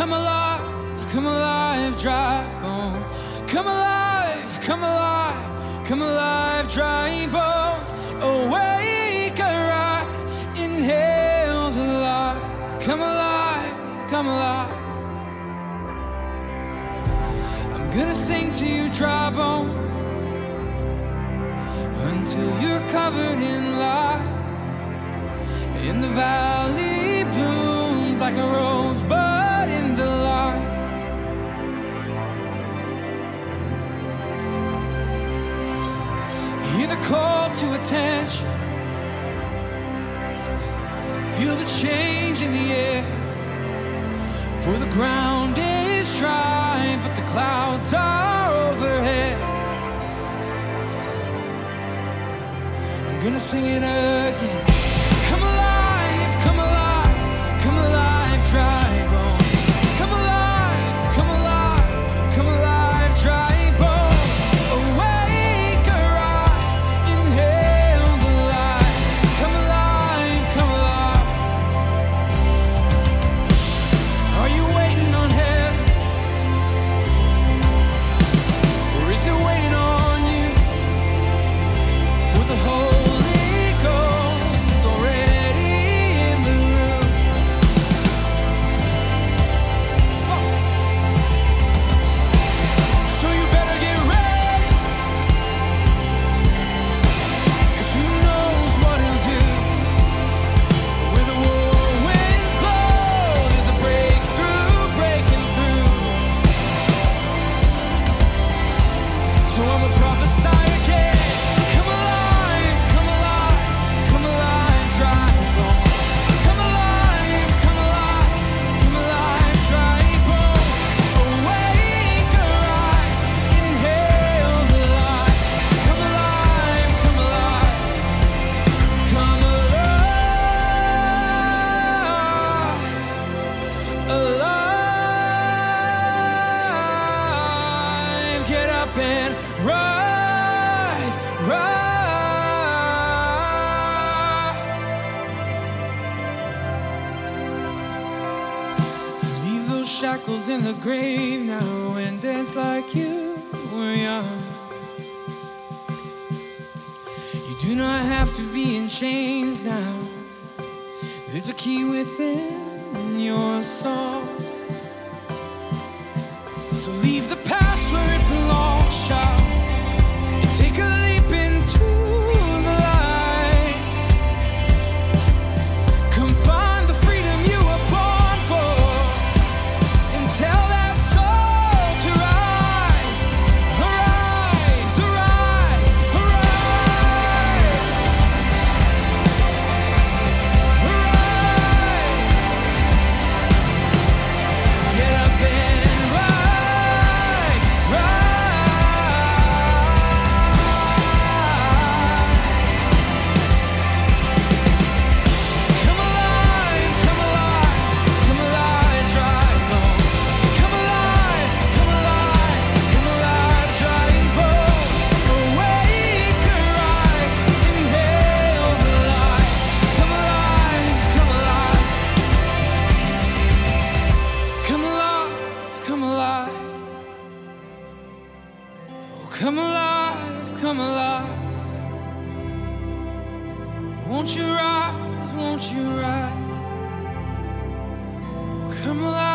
come alive, come alive, dry bones. Come alive, come alive, come alive, dry bones. Awake, arise, inhale the life. Come alive, come alive. I'm gonna sing to you, dry bones, until you're covered in light. In the valley blooms like a rosebud in the light. Hear the call to attention. Feel the change in the air. For the ground is dry, but the clouds are overhead. I'm gonna sing it again. Come alive, come alive, come alive, dry bones. Come alive, come alive, come alive, dry bones. Awake, arise, inhale the light. Come alive, come alive. Are you waiting on heaven? Or is it waiting on you? For the Holy Ghost is already in the room. So you better get ready, 'cause who knows what he'll do. When the whirlwinds blow, there's a breakthrough breaking through. So I'ma prophesy again. Come alive, come alive, come alive, dry bones. Come alive, come alive, come alive, dry bones. Awake, arise, inhale the light. Come alive, come alive, come alive, alive. Get up and rise, rise. So leave those shackles in the grave now and dance like you were young. You do not have to be in chains now. There's a key within your song. So leave the past where it belongs, shout, and take a leap into the light. Come find the freedom you were born for, and tell that soul to rise, arise, arise, arise, arise. Get up and rise, rise. Come alive, come alive, come alive, dry bones. Come alive, come alive, come alive, dry bones. Awake, arise, inhale the light. Come alive, come alive. Come alive, come alive. Oh, come alive, come alive. Won't you rise, won't you rise? Oh, come alive.